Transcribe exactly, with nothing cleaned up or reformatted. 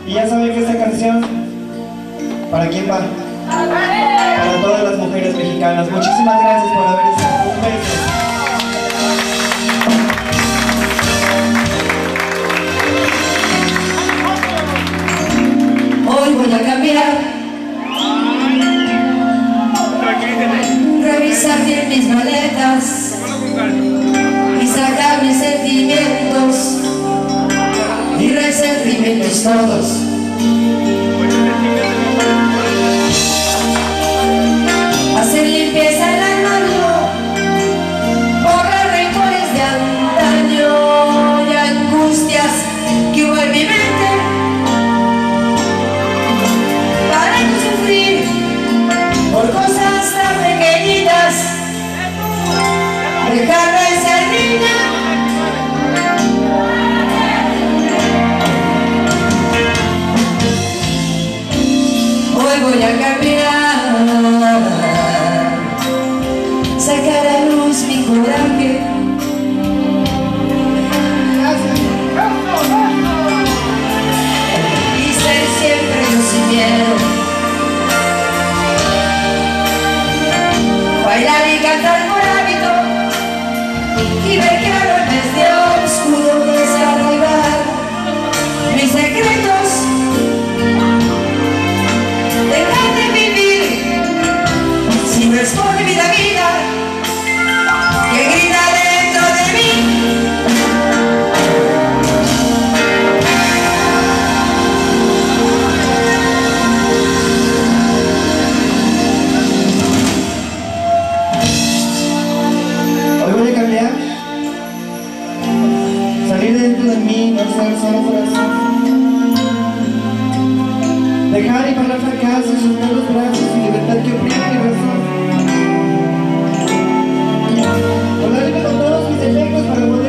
Y ya saben que esta canción, ¿para quién va? Para todas las mujeres mexicanas. Muchísimas gracias por haber estado. Un beso. Hoy voy a cambiar, revisar bien mis maletas y sacar mis sentimientos y resentimientos todos. Hacer limpieza en el armario, borrar rencores de antaño y angustias que hubo en mi mente, para no sufrir por cosas tan pequeñitas, dejar de ser niña. Hoy voy a cambiar, sacar a luz mi coraje, y ser siempre yo sin miedo, bailar y cantar por hábito y ver claro en vez de oscuro, desarraigar mis secretos, dejar de vivir sin responde vida vida que grita dentro de mí. Hoy voy a cambiar, salir de dentro de mí, no ser solo corazón, dejar y parar fracasos, soltar los brazos y libertad que oprime mi razón, volarme con todos mis defectos para poder